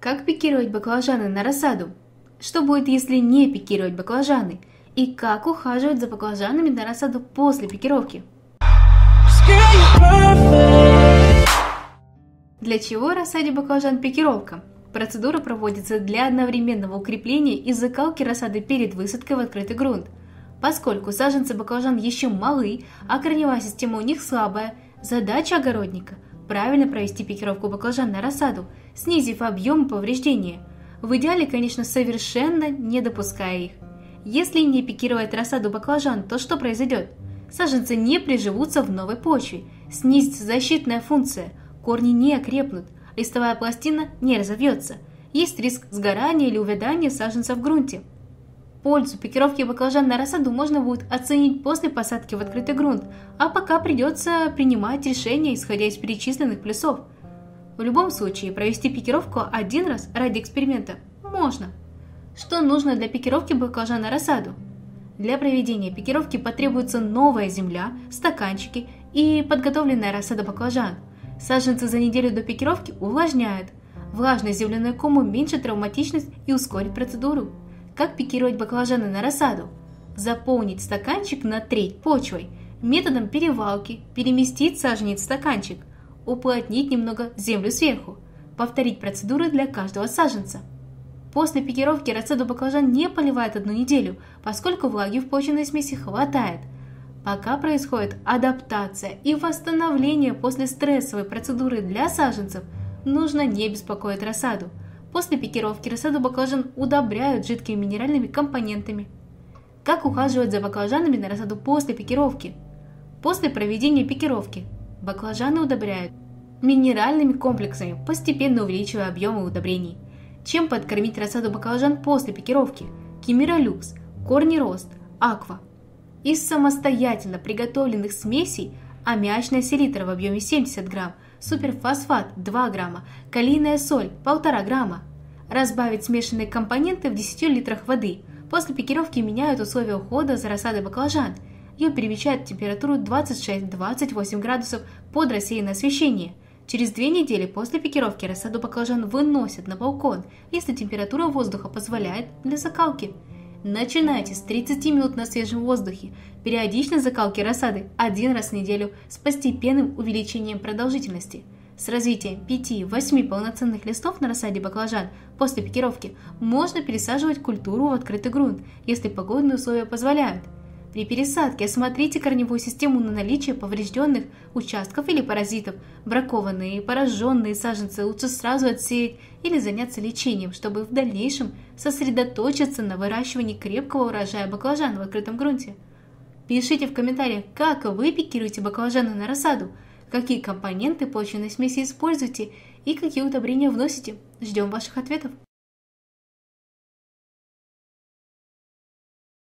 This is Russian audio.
Как пикировать баклажаны на рассаду? Что будет, если не пикировать баклажаны? И как ухаживать за баклажанами на рассаду после пикировки? Для чего рассаде баклажан пикировка? Процедура проводится для одновременного укрепления и закалки рассады перед высадкой в открытый грунт. Поскольку саженцы баклажан еще малы, а корневая система у них слабая, задача огородника – правильно провести пикировку баклажан на рассаду, снизив объем повреждения. В идеале, конечно, совершенно не допуская их. Если не пикировать рассаду баклажан, то что произойдет? Саженцы не приживутся в новой почве, снизится защитная функция, корни не окрепнут, листовая пластина не разовьется, есть риск сгорания или увядания саженца в грунте. Пользу пикировки баклажан на рассаду можно будет оценить после посадки в открытый грунт, а пока придется принимать решения, исходя из перечисленных плюсов. В любом случае, провести пикировку один раз ради эксперимента можно. Что нужно для пикировки баклажан на рассаду? Для проведения пикировки потребуется новая земля, стаканчики и подготовленная рассада баклажан. Саженцы за неделю до пикировки увлажняют. Влажный земляной ком уменьшит травматичность и ускорит процедуру. Как пикировать баклажаны на рассаду? Заполнить стаканчик на треть почвой. Методом перевалки переместить саженец в стаканчик. Уплотнить немного землю сверху. Повторить процедуру для каждого саженца. После пикировки рассаду баклажан не поливают 1 неделю, поскольку влаги в почвенной смеси хватает. Пока происходит адаптация и восстановление после стрессовой процедуры для саженцев, нужно не беспокоить рассаду. После пикировки рассаду баклажан удобряют жидкими минеральными компонентами. Как ухаживать за баклажанами на рассаду после пикировки? После проведения пикировки баклажаны удобряют минеральными комплексами, постепенно увеличивая объемы удобрений. Чем подкормить рассаду баклажан после пикировки? Кимеролюкс, Корнирост, Аква. Из самостоятельно приготовленных смесей аммиачная селитра в объеме 70 грамм, суперфосфат 2 грамма, калийная соль 1,5 грамма. Разбавить смешанные компоненты в 10 литрах воды. После пикировки меняют условия ухода за рассадой баклажан. Ее перемещают в температуру 26-28 градусов под рассеянное освещение. Через 2 недели после пикировки рассаду баклажан выносят на балкон, если температура воздуха позволяет, для закалки. Начинайте с 30 минут на свежем воздухе. Периодичность закалки рассады 1 раз в неделю с постепенным увеличением продолжительности. С развитием 5-8 полноценных листов на рассаде баклажан после пикировки можно пересаживать культуру в открытый грунт, если погодные условия позволяют. При пересадке осмотрите корневую систему на наличие поврежденных участков или паразитов. Бракованные и пораженные саженцы лучше сразу отсеять или заняться лечением, чтобы в дальнейшем сосредоточиться на выращивании крепкого урожая баклажан в открытом грунте. Пишите в комментариях, как вы пикируете баклажаны на рассаду, какие компоненты почвенной смеси используете и какие удобрения вносите. Ждем ваших ответов.